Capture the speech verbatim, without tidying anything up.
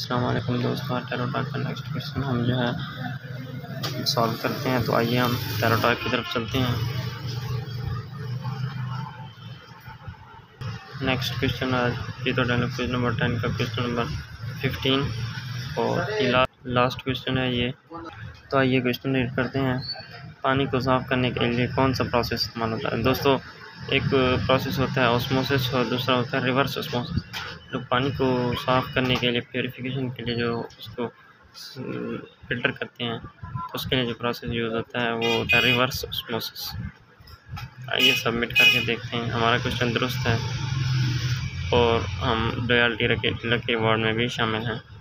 अस्सलाम वालेकुम दोस्तों, टेरोटाक का नेक्स्ट क्वेश्चन हम जो है सॉल्व करते हैं। तो आइए हम टेरोटाक की तरफ चलते हैं। नेक्स्ट क्वेश्चन आज ये तो क्वेश्चन नंबर टेन का क्वेश्चन नंबर फिफ्टीन और ये ला, लास्ट क्वेश्चन है ये। तो आइए क्वेश्चन रीड करते हैं। पानी को साफ़ करने के लिए कौन सा प्रोसेस इस्तेमाल होता है? दोस्तों, एक प्रोसेस होता है ऑस्मोसिस और दूसरा होता है रिवर्स ऑस्मोसिस। तो पानी को साफ़ करने के लिए, प्योरीफिकेशन के लिए जो उसको फ़िल्टर करते हैं, तो उसके लिए जो प्रोसेस यूज़ होता है वो होता है रिवर्स ऑस्मोसिस। आइए सबमिट करके देखते हैं हमारा क्वेश्चन दुरुस्त है और हम रॉयल्टी लकी रिवॉर्ड में भी शामिल हैं।